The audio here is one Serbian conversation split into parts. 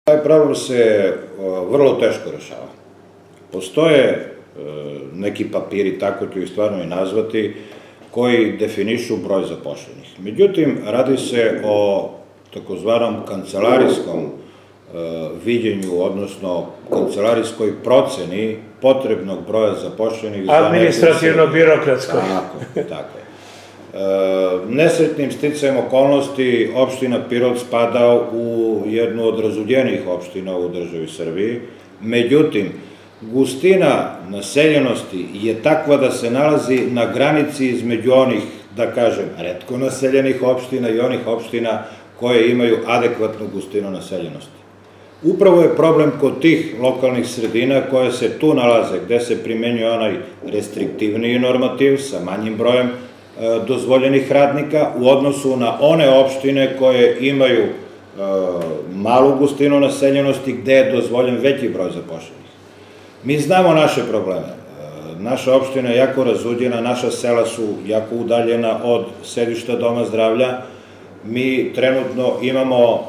Taj problem se vrlo teško rešava. Postoje neki papiri, tako ću ih stvarno i nazvati, koji definišu broj zaposlenih. Međutim, radi se o takozvanom kancelarijskom viđenju, odnosno kancelarijskoj proceni potrebnog broja zaposlenih. Administrativno-birokratsko. Tako je. Nesretnim sticajem okolnosti opština Pirot spada u jednu od razuljenijih opština u državi Srbiji. Međutim, gustina naseljenosti je takva da se nalazi na granici između onih, da kažem, retko naseljenih opština i onih opština koje imaju adekvatnu gustinu naseljenosti. Upravo je problem kod tih lokalnih sredina koje se tu nalaze, gde se primenjuje onaj restriktivniji normativ sa manjim brojem dozvoljenih radnika u odnosu na one opštine koje imaju malu gustinu naseljenosti gde je dozvoljen veći broj zaposlenih. Mi znamo naše probleme. Naša opština je jako razuđena, naša sela su jako udaljena od sedišta doma zdravlja. Mi trenutno imamo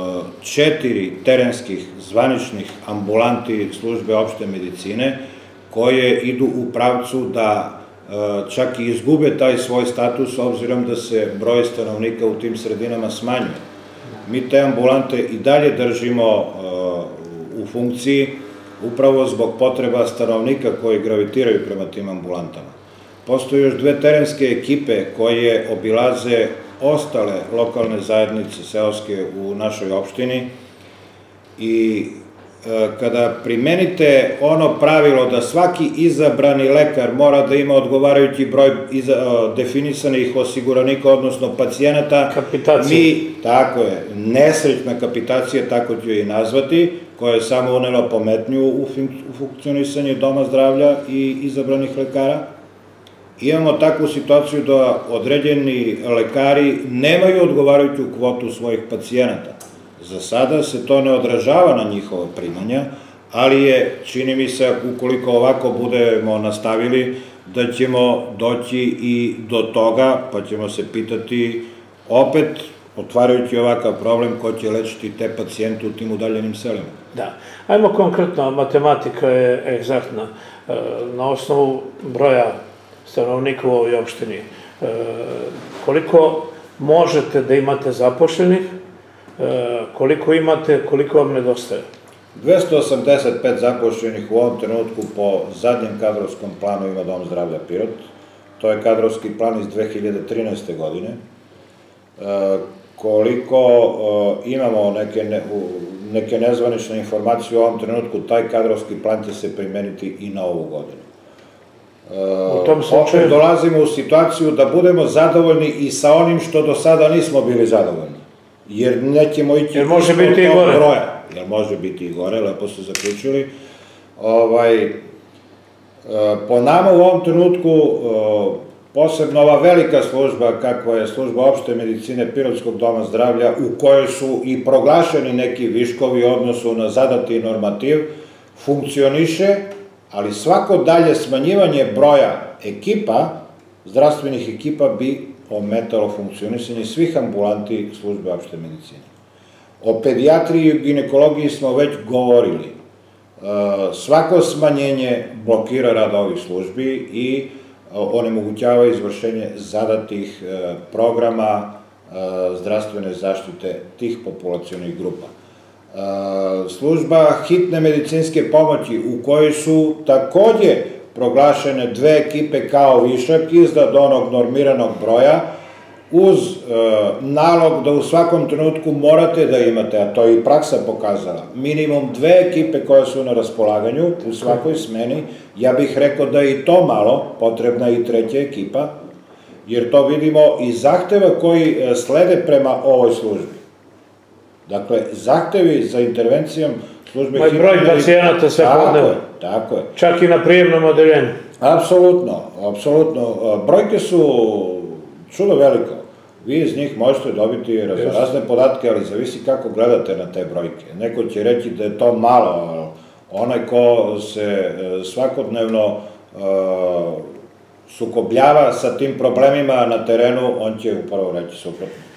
4 terenskih zvaničnih ambulanti službe opšte medicine koje idu u pravcu da čak i izgube taj svoj status obzirom da se broj stanovnika u tim sredinama smanjuje. Mi te ambulante i dalje držimo u funkciji upravo zbog potreba stanovnika koji gravitiraju prema tim ambulantama. Postoje još 2 terenske ekipe koje obilaze ostale lokalne zajednice seoske u našoj opštini i kada primenite ono pravilo da svaki izabrani lekar mora da ima odgovarajući broj definisanih osiguranika, odnosno pacijenata, tako je, nesrećna kapitacija, tako ću je i nazvati, koja je samo unela pometnju u funkcionisanje doma zdravlja i izabranih lekara. Imamo takvu situaciju da određeni lekari nemaju odgovarajuću kvotu svojih pacijenata. Za sada se to ne odražava na njihova primanja, ali je, čini mi se, ukoliko ovako budemo nastavili, da ćemo doći i do toga, pa ćemo se pitati opet, otvarajući ovakav problem, ko će lečiti te pacijente u tim udaljenim selima. Da. Ajmo konkretno, matematika je egzaktna. Na osnovu broja stanovnika u ovoj opštini, koliko možete da imate zaposlenih, koliko imate, koliko vam nedostaje? 285 zaposlenih u ovom trenutku po zadnjem kadrovskom planu ima Dom zdravlja Pirot. To je kadrovski plan iz 2013. godine. Koliko imamo neke nezvanične informacije u ovom trenutku, taj kadrovski plan će se primeniti i na ovu godinu. Opet dolazimo u situaciju da budemo zadovoljni i sa onim što do sada nismo bili zadovoljni. Jer nećemo ići ispod tog broja. Jer može biti i gore, lepo ste zaključili. Po nama u ovom trenutku, posebno ova velika služba, kakva je služba opšte medicine Pirotskog doma zdravlja, u kojoj su i proglašeni neki viškovi u odnosu na zadati normativ, funkcioniše, ali svako dalje smanjivanje broja ekipa, zdravstvenih ekipa, bi ometalo funkcionisanje svih ambulanti službe opšte medicine. O pedijatriji i ginekologiji smo već govorili. Svako smanjenje blokira rad ovih službi i onemogućava izvršenje zadatih programa zdravstvene zaštite tih populacionih grupa. Služba hitne medicinske pomoći, u kojoj su takođe proglašene 2 ekipe kao višak iznad onog normiranog broja, uz nalog da u svakom trenutku morate da imate, a to je i praksa pokazala, minimum 2 ekipe koje su na raspolaganju u svakoj smeni. Ja bih rekao da je i to malo, potrebna i 3. ekipa, jer to vidimo iz zahteva koji slede prema ovoj službi. Dakle, zahtevi za intervencijom službe hitne... Broj pacijenata svakodnevno. Tako je. Čak i na prijemnom odeljenju. Apsolutno, apsolutno. Brojke su čudo veliko. Vi iz njih možete dobiti razne podatke, ali zavisi kako gledate na te brojke. Neko će reći da je to malo, onaj ko se svakodnevno sukobljava sa tim problemima na terenu, on će upravo reći suprotno.